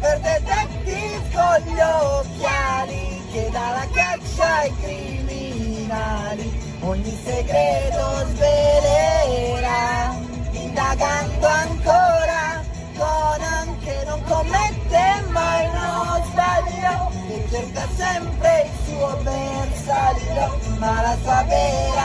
super detective con gli occhiali che dà la caccia ai criminali, ogni segreto svelerà, indagando ancora. Conan che non commette mai uno sbaglio, che cerca sempre il suo bersaglio, ma la sua vera